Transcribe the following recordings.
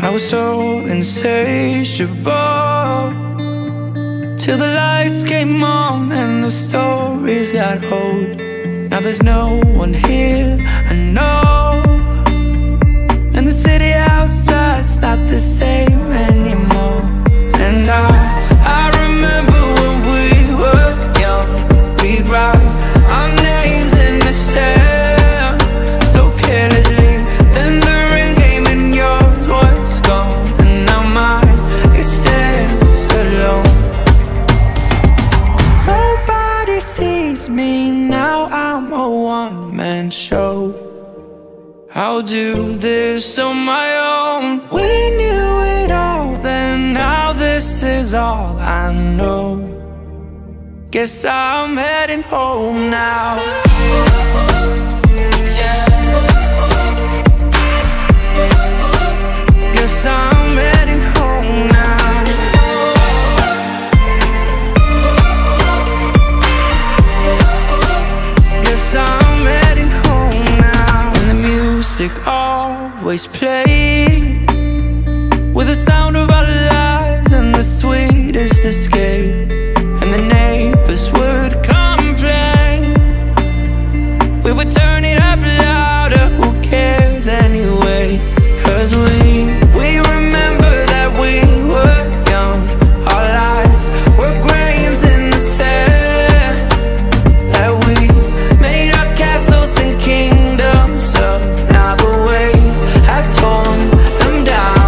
I was so insatiable, till the lights came on and the stories got old. Now there's no one here, I know, and the city outside's not the same anymore. And I remember when we were young, we'd write our names in the sand so carelessly. Then the rain came and yours was gone, and now mine, it stands alone. Nobody sees me now, I'm a one-man show. I'll do this on my own. We knew it all then, now this is all I know. Guess I'm heading home now. Guess I'm heading home now. Guess I'm heading home now. And the music always played, with the sound of our lives and the sweetest escape. And the neighbors would complain, we would turn it up louder, who cares anyway? 'Cause we remember that we were young, our lives were grains in the sand, that we made up castles and kingdoms up. Now the waves have torn them down.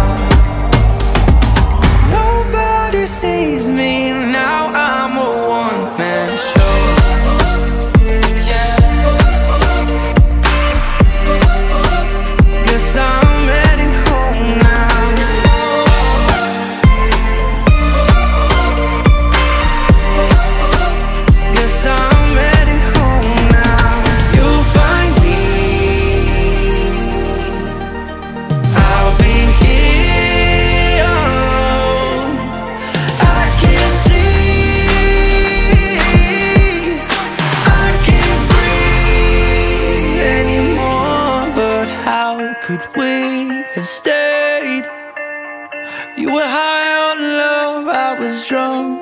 Nobody sees me now, I'm a one-man show. Guess I'm heading home now. Guess I'm heading home now. You'll find me, I'll be here. I can see, I can't breathe anymore. But how could we have stayed? You were high on love, I was drunk